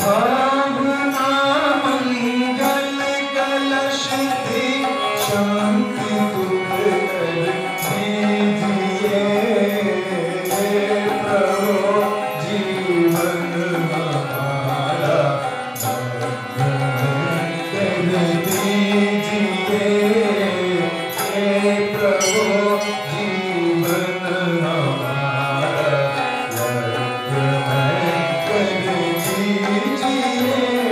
भावना मंगल कलश थी, शांति सुख कर दीजिए प्रभु जीवन हमारा कर दीजिए प्रभु जीवन हमारा कर दीजिए।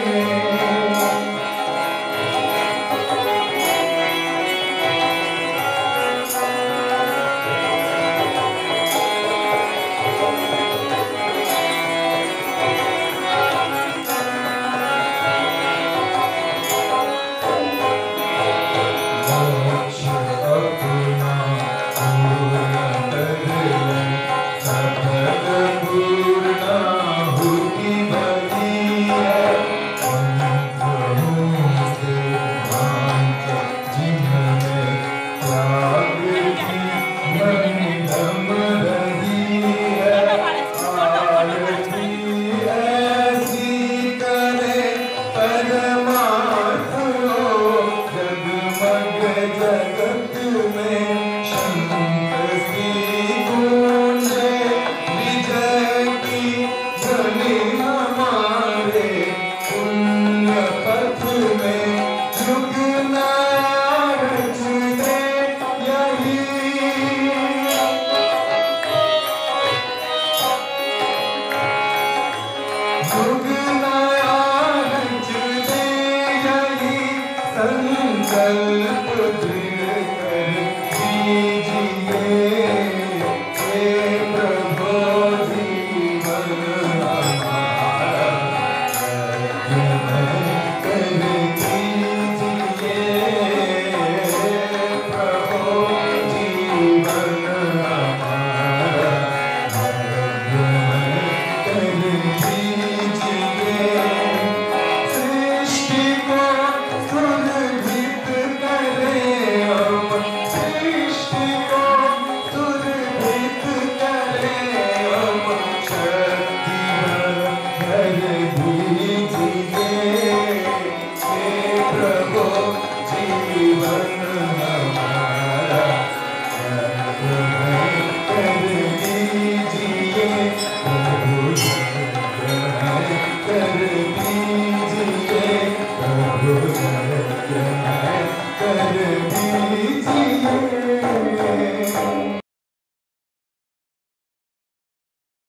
मोक्ष अपना पूर्ण कर ले, सकल पूर्णाहुति भली है। अंतरों से भांत जिनमें त्याग की मनिदम रही है, आरती ऐसी करे परमात्मा जगमग जगत में शंख श्री गूंजे, विजय की ध्वनि हमारे पुण्य पथ में युग नारच दे यही। युग नारच दे यही संकल्प